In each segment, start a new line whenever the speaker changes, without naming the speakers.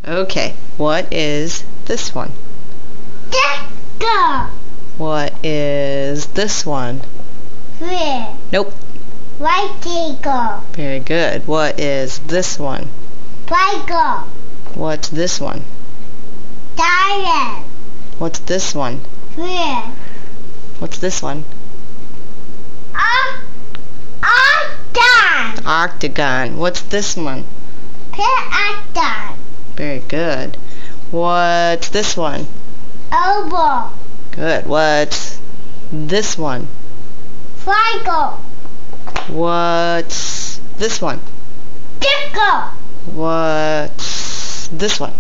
Okay, what is this one?
Go.
What is this one?
Red.
Nope.
White eagle.
Very good. What is this one?
Eagle.
What's this one?
Diamond.
What's this one?
Red.
What's this one?
Octagon.
Octagon. What's this one?
Octagon.
Very good. What's this one?
Oval.
Good. What's this one?
Flagel.
What's this one?
Tickle.
What's this one?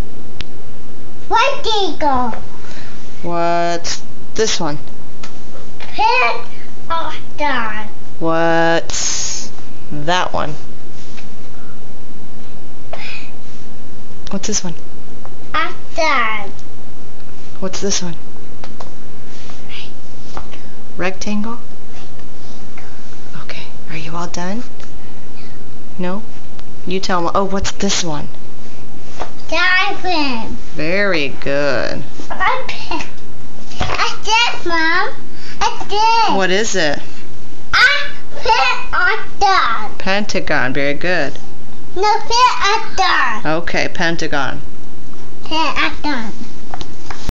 White eagle.
What's this one?
Octagon.
What's that one? What's this one?
Octagon.
What's this one? Rectangle? Okay. Are you all done? No? You tell them. Oh, what's this one?
Diamond.
Very good.
I did, Mom. I did.
What is it?
I put octagon.
Pentagon. Very good.
No, put octagon.
Okay, pentagon.
Put octagon.